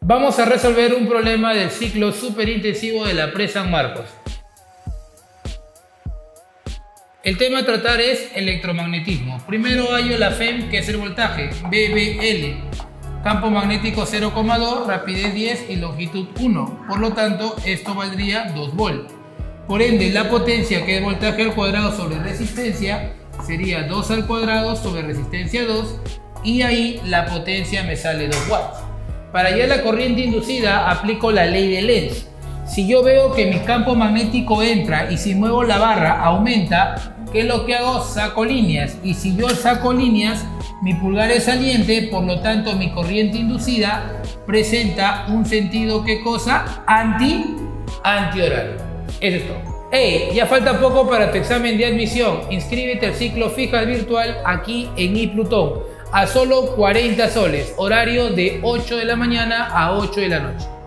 Vamos a resolver un problema del ciclo superintensivo de la presa San Marcos. El tema a tratar es electromagnetismo. Primero hallo la FEM, que es el voltaje, BBL. Campo magnético 0,2, rapidez 10 y longitud 1. Por lo tanto, esto valdría 2 volt. Por ende, la potencia, que es voltaje al cuadrado sobre resistencia, sería 2 al cuadrado sobre resistencia 2. Y ahí la potencia me sale 2 watts. Para hallar la corriente inducida, aplico la ley de Lenz. Si yo veo que mi campo magnético entra y si muevo la barra aumenta, ¿qué es lo que hago? Saco líneas. Y si yo saco líneas, mi pulgar es saliente, por lo tanto mi corriente inducida presenta un sentido, ¿qué cosa? Antihorario. Eso es todo. Hey, ya falta poco para tu examen de admisión. Inscríbete al ciclo FIJAS virtual aquí en iPlutón a solo 40 soles, horario de 8 de la mañana a 8 de la noche.